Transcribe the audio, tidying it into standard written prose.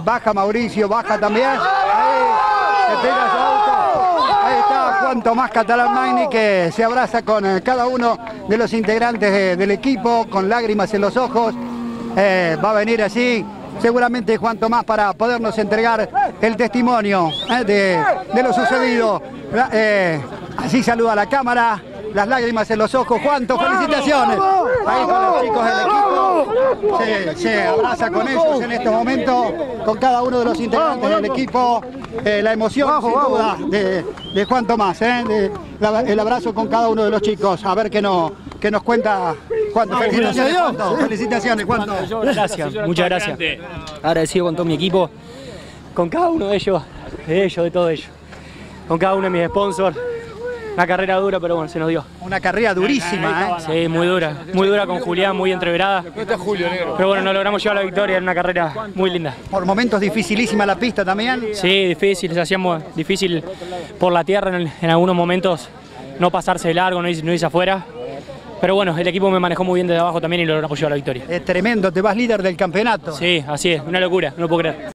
baja Mauricio, baja también. Ahí, se pega su auto. Ahí está Juan Tomás Catalán Magni, que se abraza con cada uno de los integrantes del equipo, con lágrimas en los ojos. Va a venir así, seguramente Juan Tomás, para podernos entregar el testimonio de lo sucedido. Así saluda a la cámara, las lágrimas en los ojos. Juanto, felicitaciones. Ahí con los chicos del equipo, se abraza con ellos en estos momentos, con cada uno de los integrantes del equipo. La emoción, sin duda, de Juan Tomás, el abrazo con cada uno de los chicos. A ver qué nos cuenta Juanto. Felicitaciones, Juanto. Felicitaciones, Juanto. Gracias, muchas gracias. Agradecido con todo mi equipo, con cada uno de ellos, de todos ellos, con cada uno de mis sponsors. Una carrera dura, pero bueno, se nos dio. Una carrera durísima, Sí, muy dura con Julián, muy entreverada. Pero bueno, nos logramos llevar la victoria en una carrera muy linda. Por momentos dificilísima la pista también. Sí, difícil, se hacíamos difícil por la tierra en algunos momentos, no pasarse de largo, no irse afuera. Pero bueno, el equipo me manejó muy bien desde abajo también y logramos llevar la victoria. Es tremendo, te vas líder del campeonato. Sí, así es, una locura, no lo puedo creer.